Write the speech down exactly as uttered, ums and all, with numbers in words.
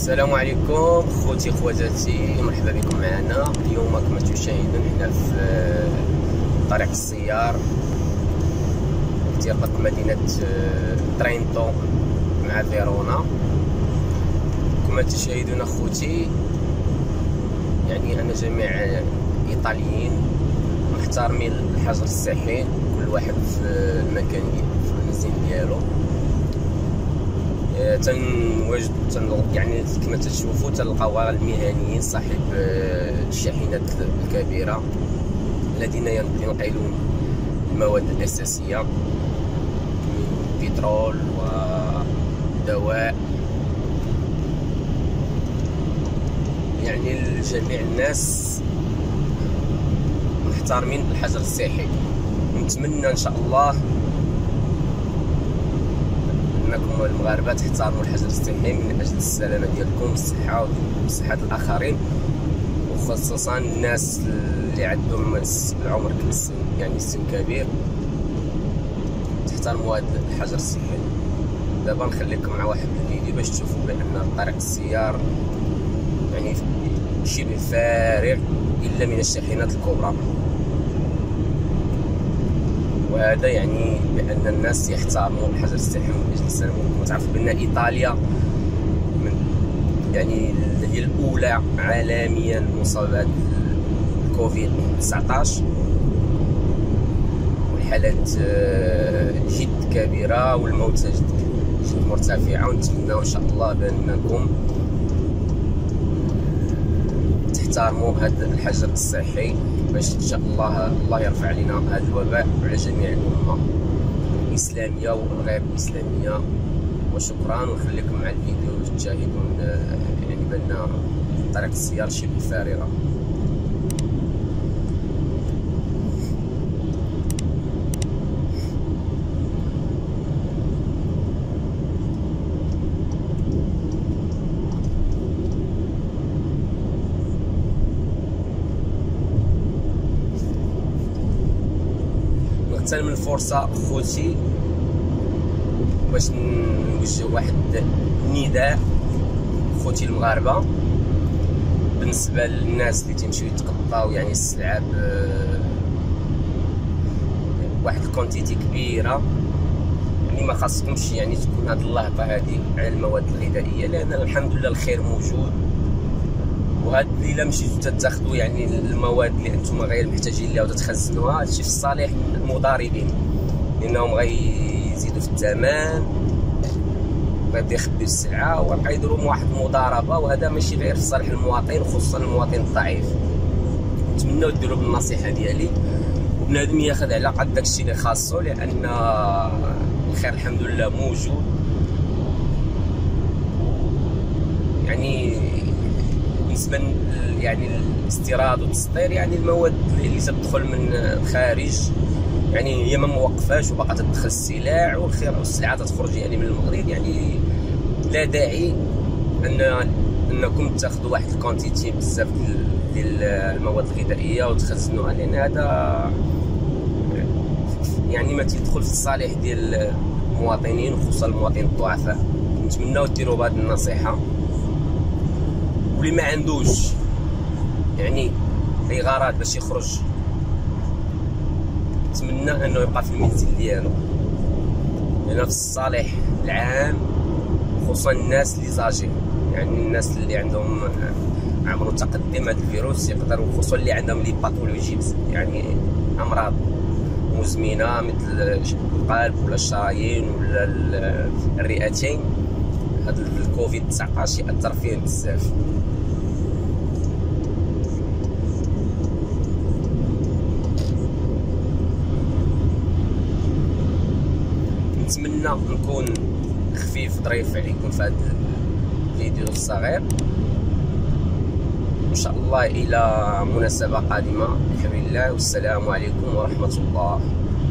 السلام عليكم خوتي خواتاتي، مرحبا بكم معنا اليوم. كما تشاهدون حنا في طريق السيار تيربط مدينة ترينتو مع فيرونا. كما تشاهدون اخوتي، يعني انا جميع ايطاليين محترمين الحجر الصحي، كل واحد في المكان في المنزل ديالو. تنواجد يعني كما تشوفوا تلقاو المهنيين صاحب الشاحنات الكبيره الذين ينقلون المواد الاساسيه من بترول ودواء، يعني جميع الناس محترمين الحجر الصحي. نتمنى ان شاء الله انكم المغاربه تحترموا الحجر الصحي من اجل السلامه ديالكم والصحه وصحه الاخرين، وخصوصا الناس اللي عندهم العمر السن يعني السن كبير، تحترموا هذا الحجر الصحي. دابا نخليكم مع واحد الفيديو باش تشوفوا بان طريق السيار يعني شبه فارغ الا من الشاحنات الكبرى، وهذا يعني بان الناس يحترموا الحجر الصحي من اجل السلامه. وتعرفوا بان ايطاليا من يعني هي الاولى عالميا مصابه الكوفيد تسعطاش، والحالات جد كبيره والموتى جد مرتفعه. ونتمنى ان شاء الله بانكم تحترموا هذا الحجر الصحي باش ان شاء الله الله يرفع علينا هذا الوباء وعلى جميع الامه الاسلاميه والغير الاسلاميه. وشكرا، ونخليكم مع الفيديو تشاهدون يعني بان طريق السيار شبه فارغه. نغتنم الفرصه خوتي باش نوجه واحد النداء خوتي المغاربه بالنسبه للناس اللي تيمشيو يتقطاو يعني السلعه بواحد الكونتيتي كبيره. يعني ما خاصكمش يعني تكون هاد اللهطه هادي على المواد الغذائيه، لان الحمد لله الخير موجود. وهاد الا مشيتو تاخذوا يعني المواد اللي انتم غير محتاجين لها وتتخزنوها، هادشي في الصالح المضاربين، لانهم غيزيدوا في الثمن وغيبدا يخبيو السلعه وغيبقى يديروا واحد المضاربه، وهذا ماشي غير في صالح المواطن وخصوصا المواطن الضعيف. نتمنوا ديروا بالنصيحه ديالي، وبنادم ياخذ على قد داكشي اللي خاصو، لان الخير الحمد لله موجود. يعني بالنسبه يعني الاستيراد والتصدير، يعني المواد اللي تدخل من الخارج يعني هي ما موقفاش وباقا تدخل السلع، والخير والسلعه تخرج يعني من المغرب. يعني لا داعي ان انكم تاخذوا واحد الكونتيتي بزاف ديال المواد الغذائيه وتخزنوها، لان هذا يعني ما تيدخل في الصالح ديال المواطنين وخصوصا المواطنين الضعفاء. نتمنوا ديروا بهذه النصيحه، واللي ما عندوش يعني اي غرض باش يخرج نتمنى انه يبقى في المنزل ديالو، لان في الصالح العام خصوصا الناس اللي زاجين، يعني الناس اللي عندهم عمر متقدم هذا الفيروس يقدروا، خصوصا اللي عندهم لي باثولوجي يعني امراض مزمنه مثل القلب ولا الشرايين ولا الرئتين، هذا الكوفيد تسعطاش ياثر فيهم بزاف. نتمنى نكون خفيف ظريف عليكم في هذا الفيديو الصغير، ان شاء الله الى مناسبه قادمه بحول الله. والسلام عليكم ورحمه الله.